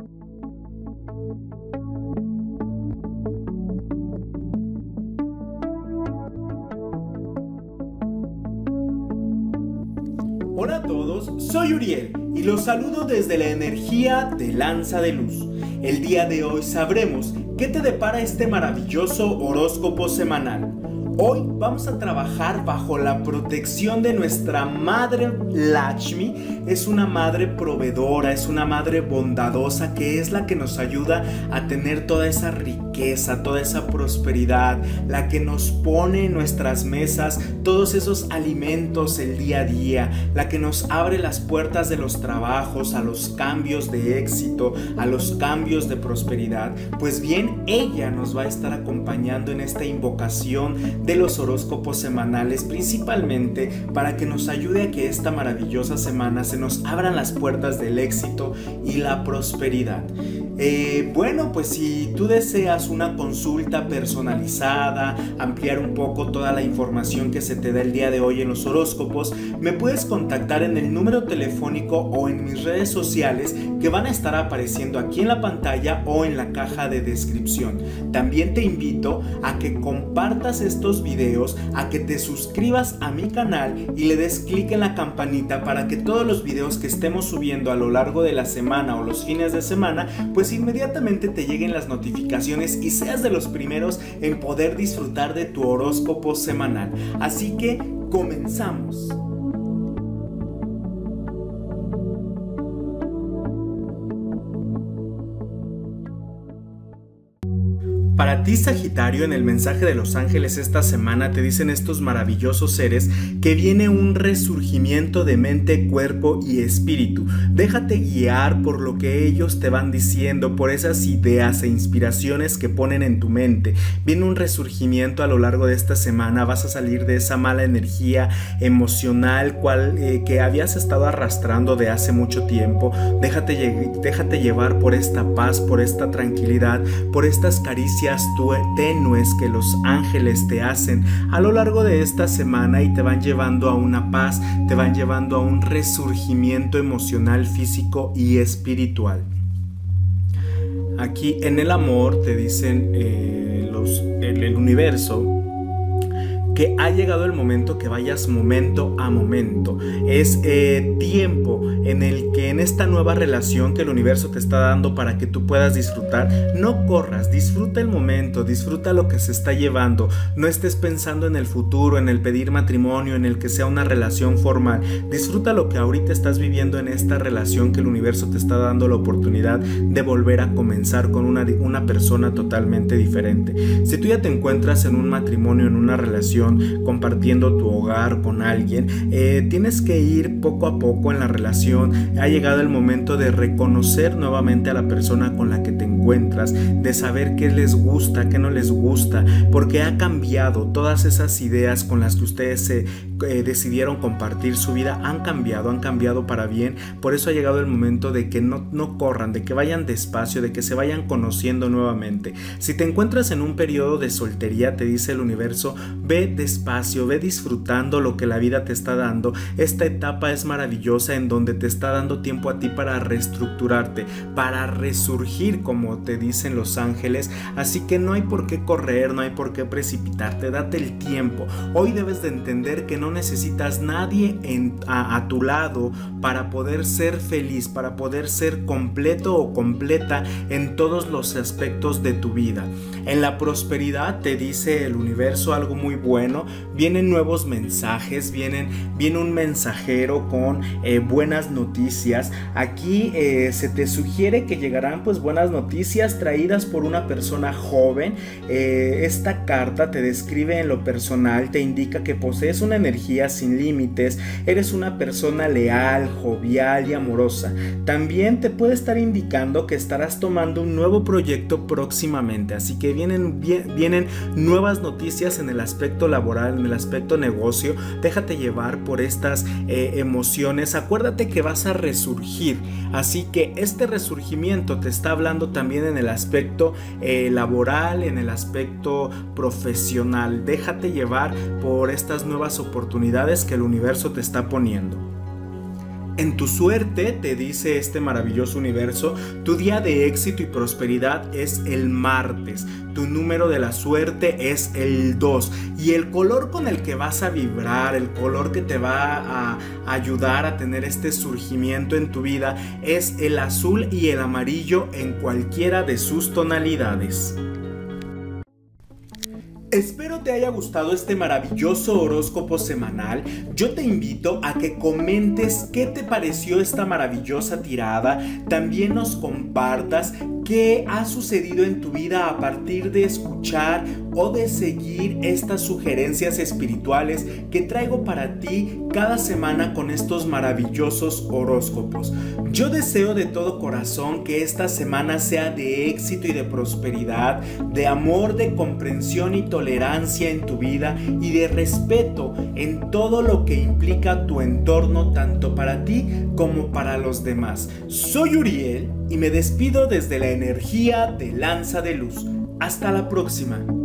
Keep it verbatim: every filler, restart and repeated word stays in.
Hola a todos, soy Uriel y los saludo desde la energía de Lanza de Luz. El día de hoy sabremos qué te depara este maravilloso horóscopo semanal. Hoy vamos a trabajar bajo la protección de nuestra madre Lakshmi. Es una madre proveedora, es una madre bondadosa que es la que nos ayuda a tener toda esa riqueza, toda esa prosperidad, la que nos pone en nuestras mesas todos esos alimentos el día a día, la que nos abre las puertas de los trabajos, a los cambios de éxito, a los cambios de prosperidad. Pues bien, ella nos va a estar acompañando en esta invocación de los horóscopos semanales, principalmente para que nos ayude a que esta maravillosa semana se nos abran las puertas del éxito y la prosperidad. Eh, bueno, pues si tú deseas una consulta personalizada, ampliar un poco toda la información que se te da el día de hoy en los horóscopos, me puedes contactar en el número telefónico o en mis redes sociales que van a estar apareciendo aquí en la pantalla o en la caja de descripción. También te invito a que compartas estos videos, a que te suscribas a mi canal y le des clic en la campanita para que todos los videos que estemos subiendo a lo largo de la semana o los fines de semana, pues inmediatamente te lleguen las notificaciones y seas de los primeros en poder disfrutar de tu horóscopo semanal. Así que comenzamos. Para ti, Sagitario, en el mensaje de los ángeles esta semana te dicen estos maravillosos seres que viene un resurgimiento de mente, cuerpo y espíritu. Déjate guiar por lo que ellos te van diciendo, por esas ideas e inspiraciones que ponen en tu mente. Viene un resurgimiento a lo largo de esta semana, vas a salir de esa mala energía emocional cual, eh, que habías estado arrastrando de hace mucho tiempo. Déjate, déjate llevar por esta paz, por esta tranquilidad, por estas caricias tenues que los ángeles te hacen a lo largo de esta semana y te van llevando a una paz, te van llevando a un resurgimiento emocional, físico y espiritual. Aquí en el amor te dicen eh, los, el, el universo que ha llegado el momento que vayas momento a momento. Es eh, tiempo en el que en esta nueva relación que el universo te está dando para que tú puedas disfrutar, no corras, disfruta el momento, disfruta lo que se está llevando. No estés pensando en el futuro, en el pedir matrimonio, en el que sea una relación formal. Disfruta lo que ahorita estás viviendo en esta relación que el universo te está dando la oportunidad de volver a comenzar con una, una persona totalmente diferente. Si tú ya te encuentras en un matrimonio, en una relación, compartiendo tu hogar con alguien, eh, tienes que ir poco a poco en la relación. Ha llegado el momento de reconocer nuevamente a la persona con la que te encuentras, de saber qué les gusta, qué no les gusta, porque ha cambiado. Todas esas ideas con las que ustedes se eh, decidieron compartir su vida han cambiado, han cambiado para bien. Por eso ha llegado el momento de que no, no corran, de que vayan despacio, de que se vayan conociendo nuevamente. Si te encuentras en un periodo de soltería, te dice el universo, ve despacio, ve disfrutando lo que la vida te está dando. Esta etapa es maravillosa en donde te está dando tiempo a ti para reestructurarte, para resurgir, como te dicen los ángeles. Así que no hay por qué correr, no hay por qué precipitarte, date el tiempo. Hoy debes de entender que no necesitas nadie en, a, a tu lado para poder ser feliz, para poder ser completo o completa en todos los aspectos de tu vida. En la prosperidad te dice el universo algo muy bueno. Vienen nuevos mensajes, vienen, viene un mensajero con eh, buenas noticias. Aquí eh, se te sugiere que llegarán pues buenas noticias traídas por una persona joven. Eh, esta carta te describe en lo personal, te indica que posees una energía sin límites, eres una persona leal, jovial y amorosa. También te puede estar indicando que estarás tomando un nuevo proyecto próximamente, así que vienen, vienen nuevas noticias en el aspecto laboral, en el aspecto negocio. Déjate llevar por estas eh, emociones. Acuérdate que vas a resurgir, así que este resurgimiento te está hablando también en el aspecto eh, laboral, en el aspecto profesional. Déjate llevar por estas nuevas oportunidades que el universo te está poniendo. En tu suerte, te dice este maravilloso universo, tu día de éxito y prosperidad es el martes. Tu número de la suerte es el dos. Y el color con el que vas a vibrar, el color que te va a ayudar a tener este surgimiento en tu vida es el azul y el amarillo en cualquiera de sus tonalidades. Espero te haya gustado este maravilloso horóscopo semanal. Yo te invito a que comentes qué te pareció esta maravillosa tirada. También nos compartas qué ha sucedido en tu vida a partir de escuchar o de seguir estas sugerencias espirituales que traigo para ti cada semana con estos maravillosos horóscopos. Yo deseo de todo corazón que esta semana sea de éxito y de prosperidad, de amor, de comprensión y tolerancia en tu vida y de respeto en todo lo que implica tu entorno, tanto para ti como para los demás. Soy Uriel y me despido desde la energía de Lanza de Luz. Hasta la próxima.